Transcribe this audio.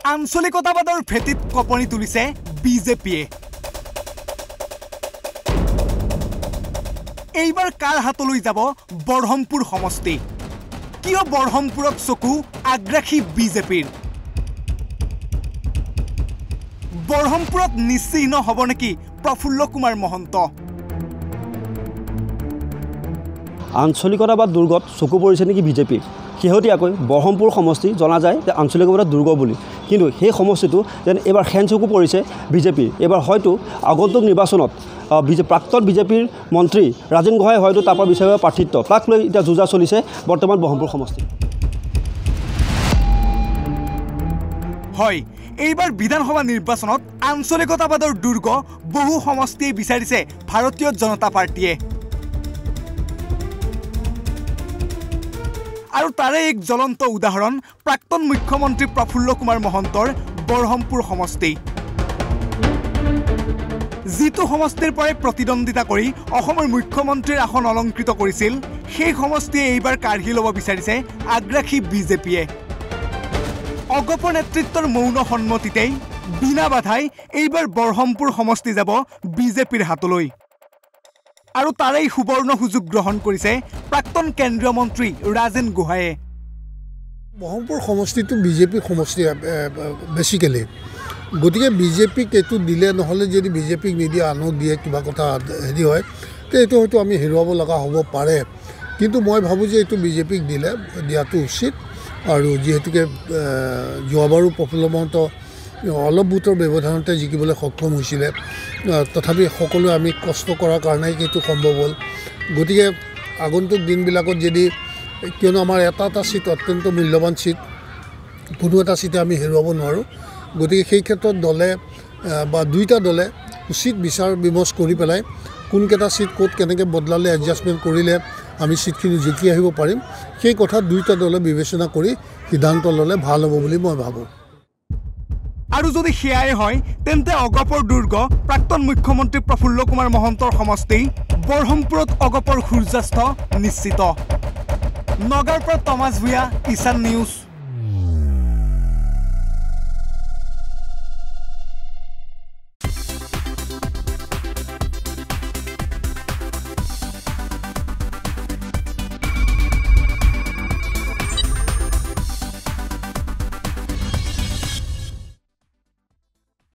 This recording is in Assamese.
আঞ্চলিকতাবাদৰ ভেটিত কপনি তুলিছে বিজেপিয়ে। এইবাৰ কাৰ হাতলৈ যাব বৰহমপুৰ সমষ্টি? কিয় বৰহমপুৰত চকু আগ্ৰাসী বিজেপিৰ? বৰহমপুৰত নিশ্চিহ্ন হ'ব নেকি প্ৰফুল্ল কুমাৰ মহন্ত? আঞ্চলিকতাবাদ দুৰ্গত চকু পৰিছে নেকি বিজেপি? শেহতীয়াকৈ বৰহমপুৰ সমষ্টি জনা যায় যে আঞ্চলিকতাবাদ দুৰ্গ বুলি, কিন্তু সেই সমষ্টিটো যেন এইবাৰ খেন চকু পৰিছে বিজেপিৰ। এইবাৰ হয়তো আগন্তুক নিৰ্বাচনত প্ৰাক্তন বিজেপিৰ মন্ত্ৰী ৰাজেন গোহাঁই হয়তো তাৰ পৰা বিচাৰিব প্ৰাৰ্থিত্ব, তাক লৈ এতিয়া যুঁজা চলিছে বৰ্তমান বৰহমপুৰ সমষ্টি। হয়, এইবাৰ বিধানসভা নিৰ্বাচনত আঞ্চলিকতাবাদৰ দুৰ্গ বহু সমষ্টিয়ে বিচাৰিছে ভাৰতীয় জনতা পাৰ্টিয়ে। আৰু তাৰে এক জ্বলন্ত উদাহৰণ প্ৰাক্তন মুখ্যমন্ত্ৰী প্ৰফুল্ল কুমাৰ মহন্তৰ বৰহমপুৰ সমষ্টি। যিটো সমষ্টিৰ পৰাই প্ৰতিদ্বন্দ্বিতা কৰি অসমৰ মুখ্যমন্ত্ৰীৰ আসন অলংকৃত কৰিছিল, সেই সমষ্টিয়ে এইবাৰ কাঢ়ি ল'ব বিচাৰিছে আগ্ৰাসী বিজেপিয়ে। অগপ নেতৃত্বৰ মৌন সন্মতিতেই বিনা বাধাই এইবাৰ বৰহমপুৰ সমষ্টি যাব বিজেপিৰ হাতলৈ। আৰু তাৰেই সুবৰ্ণ সুযোগ গ্ৰহণ কৰিছে প্ৰাক্তন কেন্দ্ৰীয় মন্ত্ৰী ৰাজেন গোহাঁয়ে। বৰহমপুৰ সমষ্টিটো বিজেপি সমষ্টি বেছিকেলি, গতিকে বিজেপিক এইটো দিলে নহ'লে যদি বিজেপিক নিদিয়ে আনক দিয়ে কিবা কথা হেৰি হয়, তো এইটো হয়তো আমি হেৰুৱাব লগা হ'ব পাৰে। কিন্তু মই ভাবোঁ যে এইটো বিজেপিক দিয়াটো উচিত। আৰু যিহেতুকে যোৱাবাৰো প্ৰফুল্ল মহন্ত অলপ বুটৰ ব্যৱধানতে জিকিবলৈ সক্ষম হৈছিলে, তথাপি সকলোৱে আমি কষ্ট কৰাৰ কাৰণেই সেইটো সম্ভৱ হ'ল। গতিকে আগন্তুক দিনবিলাকত যদি, কিয়নো আমাৰ এটা চিট অত্যন্ত মূল্যৱান চিট, কোনো এটা চিটে আমি হেৰুৱাব নোৱাৰোঁ। গতিকে সেই ক্ষেত্ৰত দলে বা দুইটা দলে উচিত বিচাৰ বিমৰ্শ কৰি পেলাই কোনকেইটা চিট ক'ত কেনেকৈ বদলালে এডজাষ্টমেণ্ট কৰিলে আমি চিটখিনি জিকি আহিব পাৰিম, সেই কথা দুইটা দলে বিবেচনা কৰি সিদ্ধান্ত ল'লে ভাল হ'ব বুলি মই ভাবোঁ। আৰু যদি সেয়াই হয়, তেন্তে অগপৰ দুৰ্গ প্ৰাক্তন মুখ্যমন্ত্ৰী প্ৰফুল্ল কুমাৰ মহন্তৰ সমষ্টি বৰহমপুৰত অগপৰ সূৰ্যাস্ত নিশ্চিত। নগাঁৱৰ পৰা টমাছ ভূঞা, ঈশান নিউজ।